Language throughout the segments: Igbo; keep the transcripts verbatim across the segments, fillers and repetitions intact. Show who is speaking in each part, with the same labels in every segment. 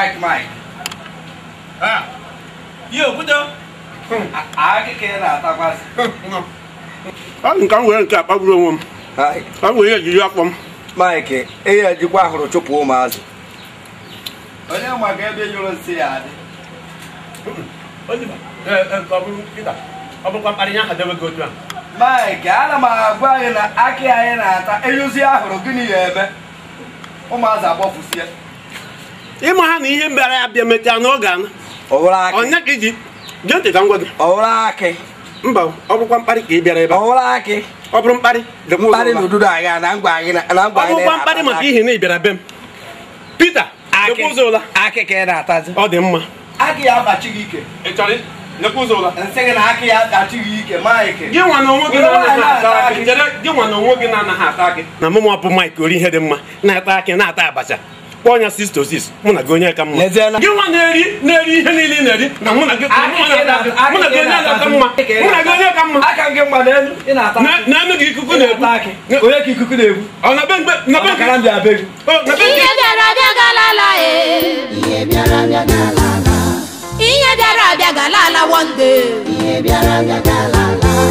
Speaker 1: Mike Mike.
Speaker 2: Ah. Yo, kudo.
Speaker 1: Ah, ke ke na ta pas.
Speaker 2: An kan we nka pa buru won.
Speaker 1: Ai.
Speaker 2: An we ji ya pom.
Speaker 1: Mike, e ya ji kwa horo chupu maazị. Onye ma ga ebe yoro si ya dị.
Speaker 2: Onye ba. Eh eh ka buru kita. Ọ bụ kwa mkparị nya ha dewe go otu a.
Speaker 1: Mike, ana m agwa anyị na akị anyị na-ata enyuzi ahụrụ gịnị ya ebe. Ụmụazị agbafusie.
Speaker 2: Ịma ha na ihe mbara ya bịa mechaa n'oge ana.
Speaker 1: Ọwụrụ akị.
Speaker 2: Onye ka iji jee ntị ka ngwa gị.
Speaker 1: Ọwụrụ akị.
Speaker 2: Mba, ọ bụkwa mkparị ka ị bịara ebe a.
Speaker 1: Ọwụrụ akị.
Speaker 2: Ọ bụrụ mkparị.
Speaker 1: Mkparị n'ududo agha na ngwa anyị na ngwa anyị.
Speaker 2: Ọ bụkwa mkparị maka ihe na ị bịara be m. Peter, lekwa ụzọ ụla.
Speaker 1: Akị ka ị na-atazi.
Speaker 2: Ọ dị mma.
Speaker 1: Akị ya abachi gị ike.
Speaker 2: Ị chọrọ lekwa ụzọ ụla.
Speaker 1: Nsị gị na akị ya abachi gị ike, Mike.
Speaker 2: Gị nwa na onwe gị na-anaghị ata akị. Chere gị nwa na onwe gị na-anaghị ata akị. Na mụ nwa bụ Mike ori ihe dị mma na-ata akị na-ata abacha. Kpọọ ya six to six mụ na gị onye ka mma. Gị nwa na-eri na-eri ihe niile ị na-eri na mụ na gị mụ na gị onye ka mma. Mụ na gị onye ka mma.
Speaker 1: Aka gị mma n'elu ị na-ata.
Speaker 2: N'elu gị ikuku na-ebu.
Speaker 1: Onye ka ikuku na-ebu?
Speaker 2: Ọ na be mgbe na be
Speaker 1: Ọkara ndị abịa gị.
Speaker 3: Ihe bịara abịa galala eh. Ihe bịara abịa galala. Ihe bịara abịa galala one day. Ihe bịara abịa galala.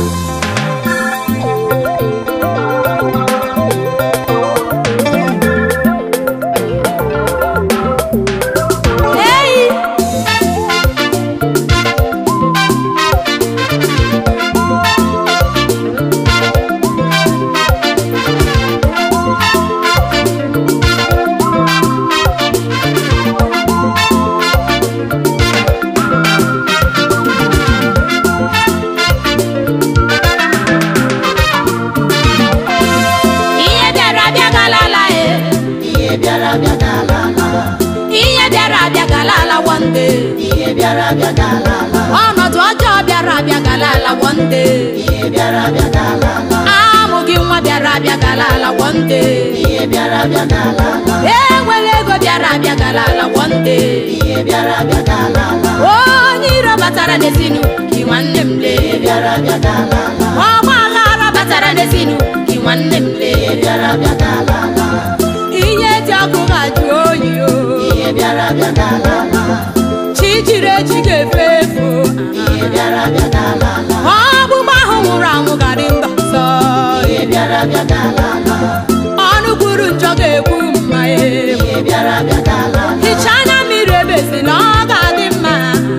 Speaker 3: Ọnọdụ ọjọọ bịara abịa galala one day. Amụghị nwa bịara abịa galala one day. Enwere ego bịara abịa galala one day. Onye iro batara n'ezinu gị nwanne m lee. Ọgba aghara batara n'ezinu gị nwanne m lee. Ihe dị ọkụ ga-ajụ oyi o. Chi jiri echi ga-efe efu. Ọgbụgba ahụ nwụrụ anwụ gara mba nsọ. Ọnụ kwuru njọ ga-egbu mma ewu. Hichaa anya mmiri ebezi na ọ ga-adị mma.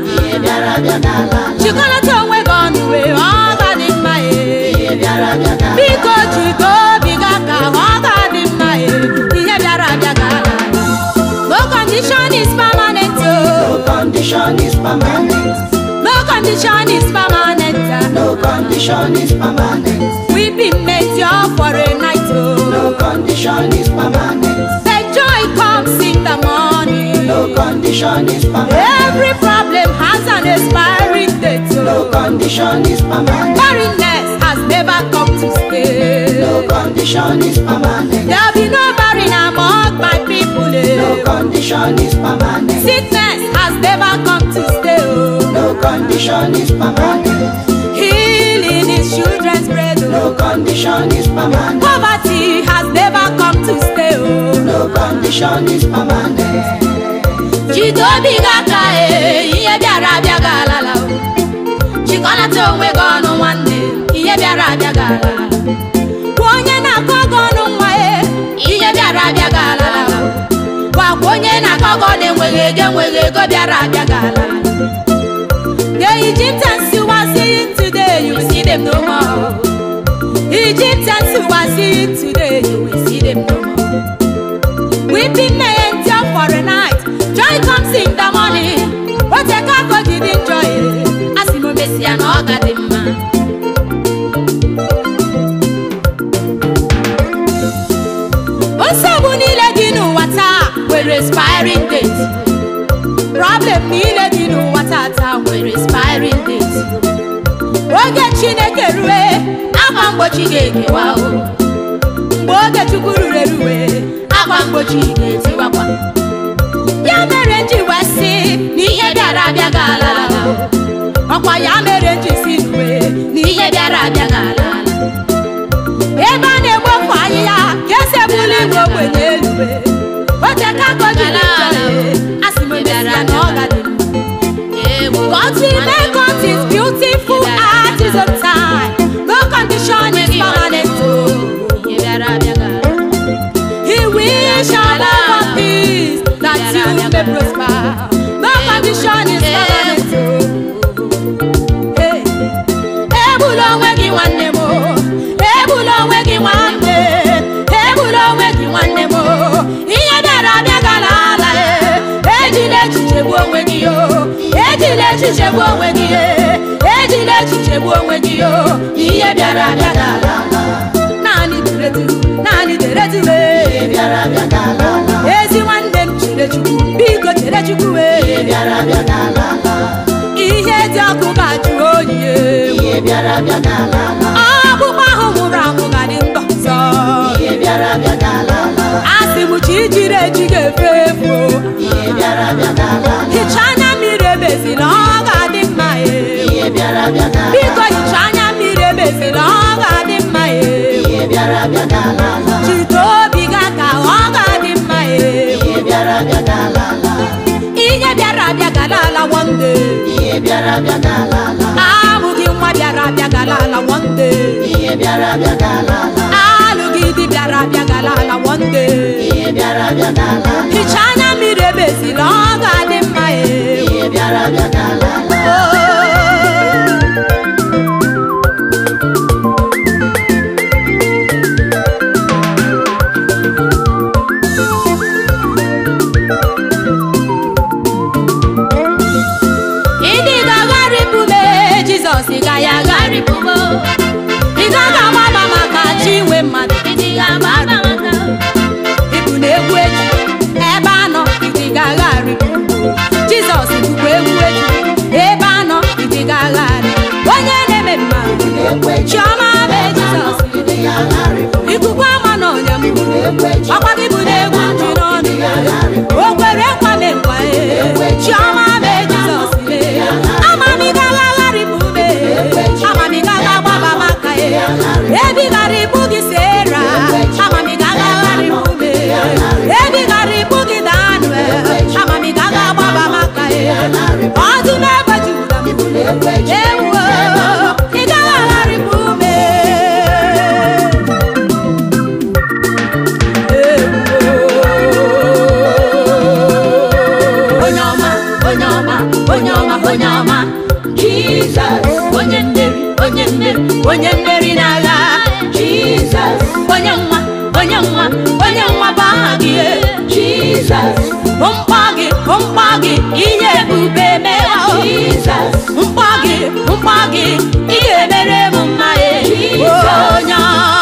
Speaker 3: Chịkọlata onwe gị ọnụ wee ọ ga-adị mma ewu. Biko jide obi gị aka ọ ga-adị mma ewu. Ihe bịara abịa gara. No condition is permanent.
Speaker 4: No condition is permanent.
Speaker 3: No condition is permanent.
Speaker 4: No condition is permanent.
Speaker 3: We've been made here for a night.
Speaker 4: No condition is permanent.
Speaker 3: The joy comes in the morning.
Speaker 4: No condition is permanent.
Speaker 3: Every problem has an expiring date.
Speaker 4: No condition is permanent.
Speaker 3: Barrenness has never come to stay.
Speaker 4: No condition is permanent.
Speaker 3: There'll be no barren among my people.
Speaker 4: No condition is permanent.
Speaker 3: Sickness has never come to stay.
Speaker 4: No condition is permanent.
Speaker 3: Healing is children's bread.
Speaker 4: No condition is permanent.
Speaker 3: Poverty has never come to stay.
Speaker 4: No condition is permanent.
Speaker 3: Chikobi gaka eh, ihe bịara abịa galala. Chikọlata onwe gị ọnụ nwanne, ihe bịara abịa galala. Onye na-akọ gị ọnụ nwa eh, ihe bịara abịa galala. Gwakwa onye na-akọ gị ọnụ enweghị ego enweghị ego bịara abịa galala. The Egyptians who are seeing today, you will see them no more. Egyptians who are seeing today, you will see them no more. We've been made here for a night. Joy comes in the morning. What a cargo did enjoy. Asimo Messia no gadima. Onsabu nile dinu wata, we're expiring date. Problem nile dinu wata, we're expiring date. Oge Chineke ruwe, akwa mgbochi ga-ekewa o. Mgbe oge Chukwu ruwe, akwa mgbochi ga-etiwakwa. Ya mere nji wesi n'ihe bịara abịa galala. Ọkwa ya mere nji si ruwe n'ihe bịara abịa galala. Ebe a na-egbofu ahịhịa ka ese buli igwe ogbenye eluwe. Ote ka goji n'ụjọ asị m God will make us His beautiful at His own time. No condition is permanent. He will shower upon peace that you may prosper. No condition is permanent. Hey, ebulo wegi wanne mo, ebulo wegi wanne, ebulo wegi wanne mo. Iye dara biagala la e, ejile chichebu wegi yo, ejile chichebu wegi e, ejile chichebu wegi yo. Iye dara biagala la, nani diretu, nani diretu e. Iye dara biagala la, ezi wanne chirechuku, bigo chirechuku e. Iye dara biagala la, iye diaku kaju oye. Iye dara biagala la, abu bahu muramu gani ndozo. Iye dara biagala la, asimu chijire chige fefo. Iye dara biagala la, hichanya mirebezi longa di mae. Iye dara biagala la, bigo hichanya mirebezi longa di mae. Iye dara biagala la, chito bigaka longa di mae. Iye dara biagala la, iye dara biagala la one day. Iye dara biagala la, amugi mwa dara biagala la one day. Iye dara biagala la, alugi di dara biagala la one day. Iye dara biagala la, hichanya mirebezi longa di mae. Iye dara biagala la. Chioma be Jesus, ikuku ama no nyam, akwa ki bude gunji no ni, okwere kwa me kwa e. Chioma be Jesus, ama mi gala gari bube, ama mi gala baba maka e. Ebi gari bugi sera, ama mi gala gari bube, ebi gari bugi danwe, ama mi gala baba maka e. Adu me bajuda, ewo. Jesus, onye mmeri, onye mmeri, onye mmeri n'agha. Jesus, onye nwa, onye nwa, onye nwa bagi. Jesus, mkpa gị, mkpa gị, ihe ebube mere. Jesus, mkpa gị, mkpa gị, ihe mere m mma e. Onye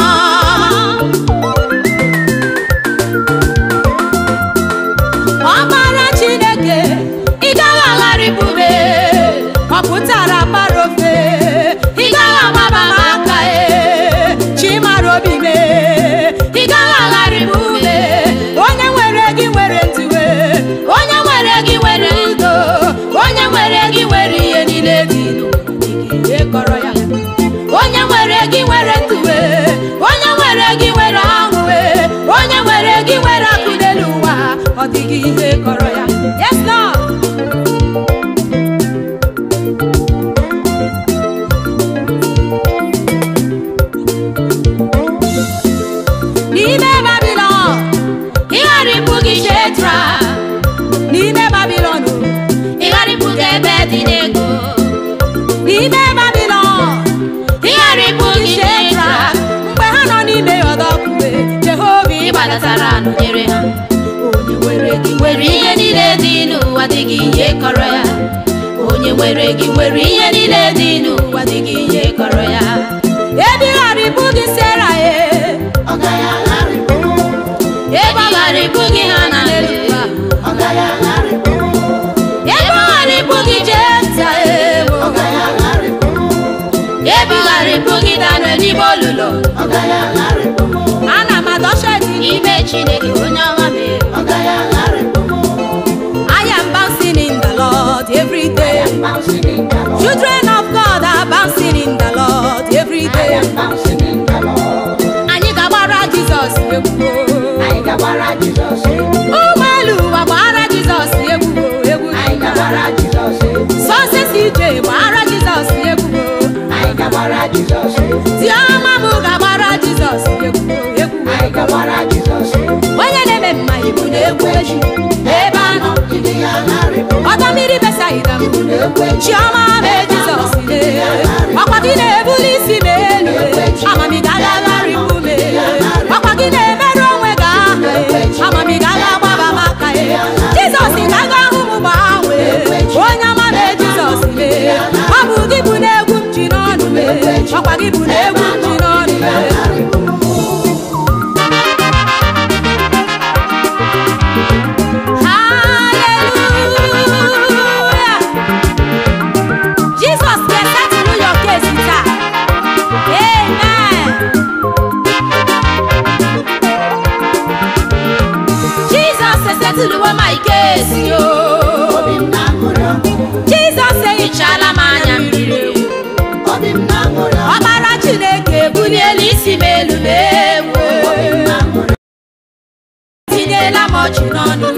Speaker 3: ọbara Chineke, ị gaghị aghara ibube. Ọpụtara marofe, ị gaghị amaba aka e. Chimarobi me, ị gaghị aghara ibube. Onye nwere gị nwere ntụwe, onye nwere gị nwere udo, onye nwere gị nwere ihe niile dị n'ụwa kọrọ ya. Onye nwere gị nwere ntụwe, onye nwere gị nwere ahụ e. Onye nwere gị nwere akụ n'elu ụwa, ọ dịghị ihe kọrọ ya. Yes, Lord. N'ime Babylon, ị ghara ịpụga ebe dị n'ego. N'ime Babylon, ị ghara ịpụga Shedrak. Mgbe ha nọ n'ime ọdọkụwe, Jehova ịgbadatara nọnyere ha. Onye nwere gị nwere ihe niile dị n'ụwa, dịghị ihe kọrọ ya. Onye nwere gị nwere ihe niile dị n'ụwa, dịghị ihe kọrọ ya. Ebe ị ghara ịpụga Sera e, ọ gaghị aghara ịpụga. Ebe ọ ghara ịpụga ha na n'elu ụwa, ọ gaghị aghara ịpụga. Ebe ọ ghara ịpụga Jefta e, ọ gaghị aghara ịpụga. Ebe ọ ghara ịpụga Daniel n'ime olulu, ọ gaghị aghara ịpụga. Ana m adọcha gị n'ime Chineke onye ọma m, ọ gaghị aghara ịpụga. I am bouncing in the Lord every day. Children of God are bouncing in the Lord every day. Anyị ga-agbara Jizọs egwu. Ụgbọelu agbara Jizọs egwu egwu. Success
Speaker 4: gabara Jesus.
Speaker 3: Tiama mu gabara Jesus.
Speaker 4: Anyị gabara Jesus.
Speaker 3: Onye na-eme mma ibu na-egwu echi. Ebe anọ
Speaker 4: Ndị ya na-arịpụ.
Speaker 3: ọdọ mmiri Besaida m. Chioma mee Jesus ile. Ọkwa gị na-ebuli isi m elu. Amamiga ga-agharịpụ m. Ọkwa gị na-emerụ onwe gị aha. Amamiga ga-agbaba m aka. Jesus ka ga-ahụ m gbanwee. Onye ọma mee Jesus ile. Ọ bụ gị bụ na-egwu m ji n'ọnụ m. Ọkwa gị bụ na-egwu m ji n'ọnụ m. Jesus say chala manya mmiri ọbara Chineke buliela isi m elu n'ewu tinyela m ọchị n'ọnụ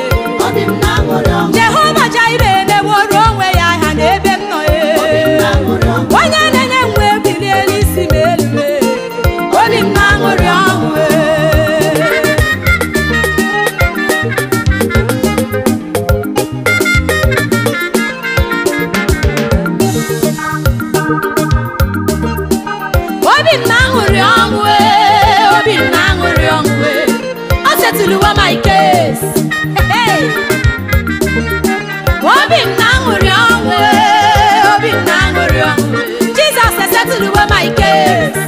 Speaker 3: Jehova Jaire emeworo onwe ya aha n'ebe m nọ onye na-enye nwe buliela isi m elu obi m na-aṅụrị ọṅụ my case. Hey, Obi Nanguri Onwe, Obi Nanguri Onwe. Jesus has settled my case.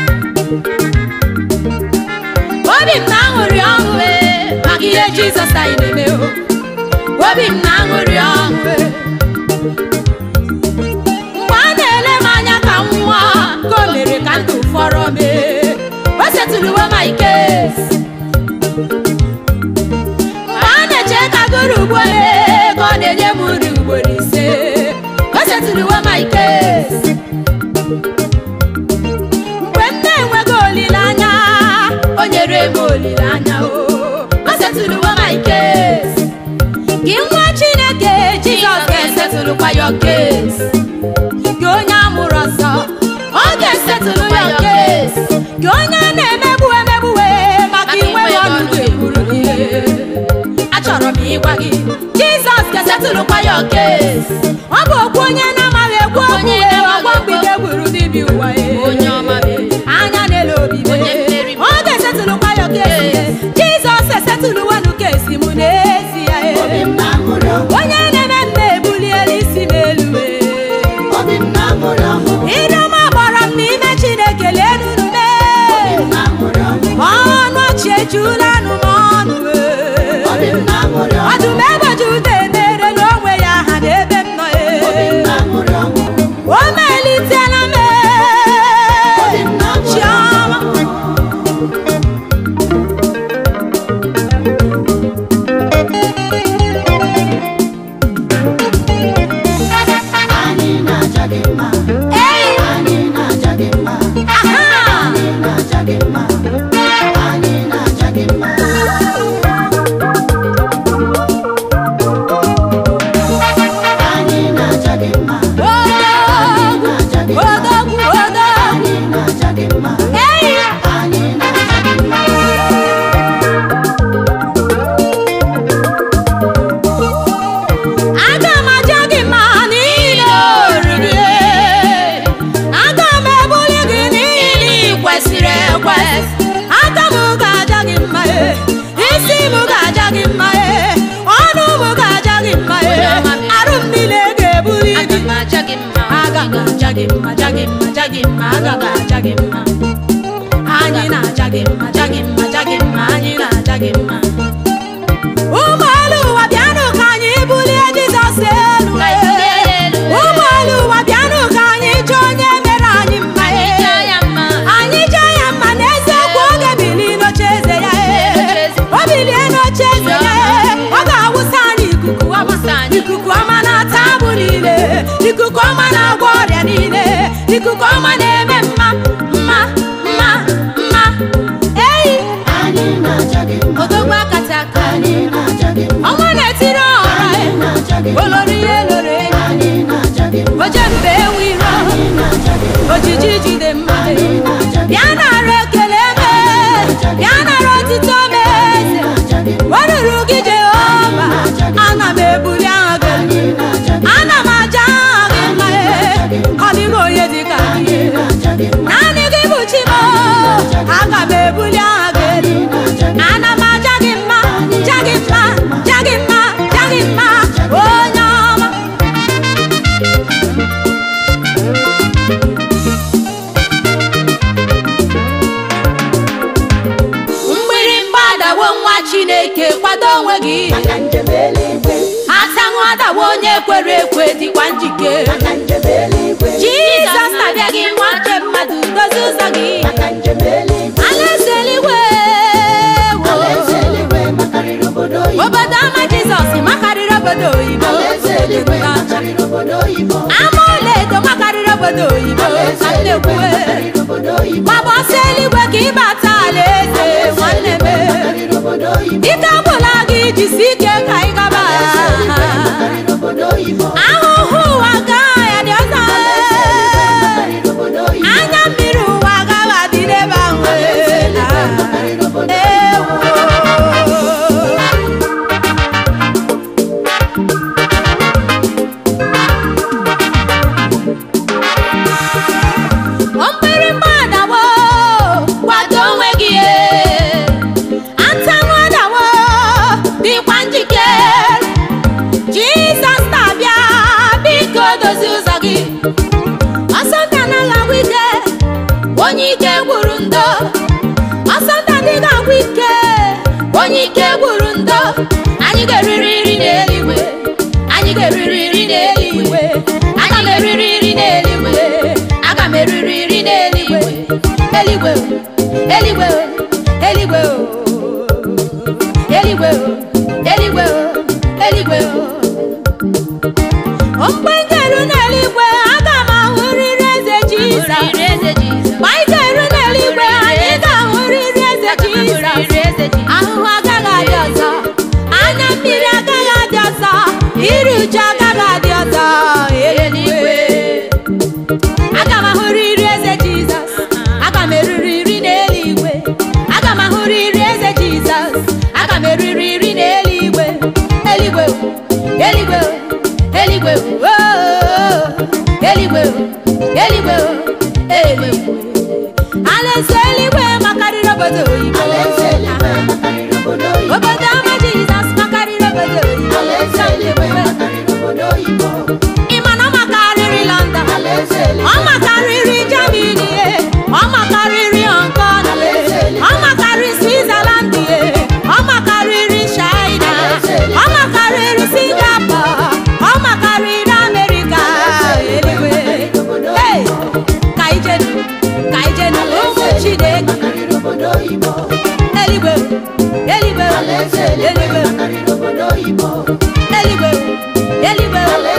Speaker 3: Obi Nanguri Onwe, Magia Jesus I know. Obi Nanguri Onwe. Wanele manya kamwa, komere kantu for me. Was settled my case. God enye muri ugboro ise o setụlụwa my case mgbe m na-enweghị olileanya o nyere m olileanya o setụlụwa my case gị nwa Chineke Jizọs ga-esetụlụkwa your case gị onye amụrụ ọzọ ọ ga-esetụlụ your case gị onye na-emegbu emegbuwe maka inwe ọnụ egburu gị achọrọ m ịgwa gị Jesus can settle your case. Ọ bụ okwu onye na-amaghị ekwu okwu ọgbọ mgbide gburu dibịa ụwa anya n'elu obi ọ ga-esetụlụkwa your case. Jesus esetụlụwa nụ case m n'ezie onye na-eme m na-ebuliela isi m elu ịdọma gbara m n'ime Chineke lenunu me ọnụ ọchị ejula nụ m ọnụ ọdụm ebe Jude mere n'onwe ya ha n'ebe m nọ o melitela m Chioma
Speaker 4: anyị na-aja gị mma anyị na-aja gị mma anyị na-aja gị mma anyị na-aja gị mma Jagimma, Jagimma, Jagimma, Jagimma. Anina Jagimma, Jagimma, Jagimma, Anina Jagimma. Umalu wabiano kanyi buli Jesus elu. Umalu wabiano kanyi jonye merani mae. Anyi jaya maneze kwoge bili no cheze ya e. Obili no cheze ya e. Waga usani kuku amasani kuku amana tabu nile. Kuku amana gworia nile. Ikuku ọma na-eme mma mma mma mma ei anyị na-aja gị mma
Speaker 3: odogwu akata aka
Speaker 4: anyị na-aja gị mma
Speaker 3: ọnwa na-etiri ọra olori ihe loro enyi
Speaker 4: anyị na-aja gị mma
Speaker 3: oje mbe ewu iro
Speaker 4: anyị na-aja gị mma
Speaker 3: oji
Speaker 4: onwe gị atanwada onye kwere ekwe dịkwa njike Jizọs na-abịa gị nwa nke mmadụ dozie ụzọ gị alaeze eluigwe obodo ama Jizọs makarịrị obodo oyibo ama ọlaedo makarịrị obodo oyibo ka m na-ekwuwe gbaba ọsọ eluigwe ka ịbata alaeze nwanne m ike agwụla gị jisi ike ka ị gaba ahụhụ ụwa gaa ya dị ọzọ anya mmiri ụwa gawa dị n'ebe ahụ onye ike gwuru ndo asanta dị ga-agwụ ike onye ike gwuru ndo anyị ga-eriri iri n'eluigwe anyị ga-eriri iri n'eluigwe aga m eriri iri n'eluigwe aga m eriri iri n'eluigwe eluigwe eluigwe eluigwe eluigwe eluigwe eluigwe mgbe ngeru n'eluigwe aga m ahụrịrị eze Jizọs ahụhụ agaghị adị ọzọ anya mmiri agaghị adị ọzọ iru uju agaghị adị ọzọ eluigwe aga m ahụrịrị eze Jizọs aga m eriri iri n'eluigwe aga m ahụrịrị eze Jizọs aga m eriri iri n'eluigwe eluigwe eluigwe eluigwe eluigwe eluigwe eluigwe alaeze eluigwe makarịrị obodo oyibo obodo ama Jizọs makarịrị obodo oyibo ịma na ọ makarịrị London ọ makarịrị Germany ọ makarịrị Hong Kong ọ makarịrị Switzerland ọ makarịrị China ọ makarịrị Singapore ọ makarịrị America eluigwe ka ijenu ka ijenu ụmụ Chineke eluigwe eluigwe eluigwe eluigwe eluigwe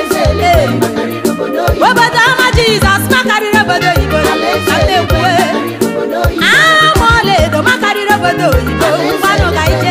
Speaker 4: obodo ama Jizọs makarịrị obodo oyibo ka m na-ekwuwe ama ọlaedo makarịrị obodo oyibo mmanụ ka ije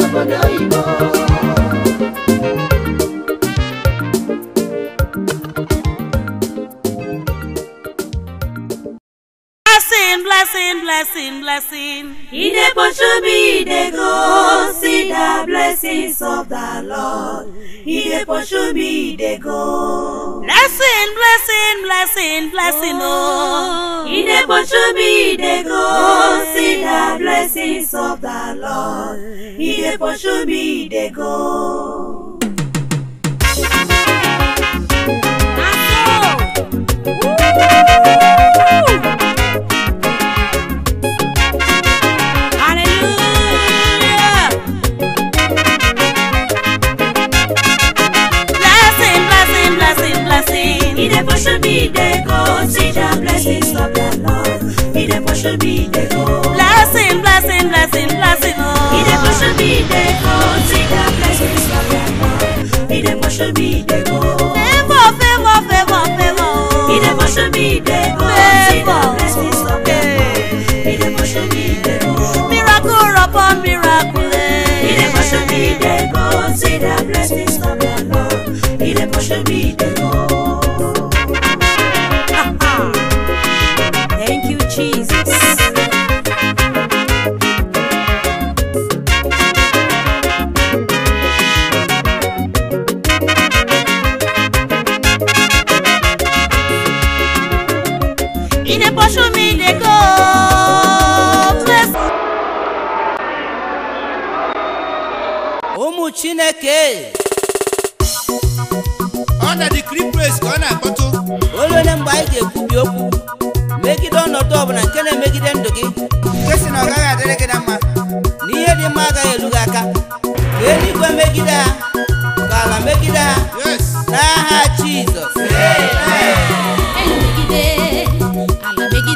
Speaker 5: blessing, blessing, blessing.
Speaker 6: In a portion be they go see the blessings of the Lord. In a portion be they go.
Speaker 5: Blessing, blessing, blessing, blessing. Oh.
Speaker 6: In a portion be they go see the blessings of the Lord. In a portion be they go.
Speaker 5: Should be they go see the blessings of the Lord. In the portion be they go. Blessing, blessing, blessing, blessing. Oh. In the portion be they go see the blessings of the Lord. In the portion be they go. Favor, favor, favor, favor. In the portion be they go see the blessings of the Lord. In the portion be they go. Miracle upon miracle. In the portion be they go see the blessings of the Lord. In the portion be they go. Jesus. In a portion me they go.
Speaker 7: Omu Chineke. Under the creep praise gonna photo. Olo na mba ige kubi okwu. Megide ọnọdụ ọbụla nke na-emegide ndụ gị nke si na ọ gaghị adịrị gị na mma na ihe dị mma agaghị elu gị aka ka eluigwe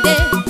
Speaker 3: ide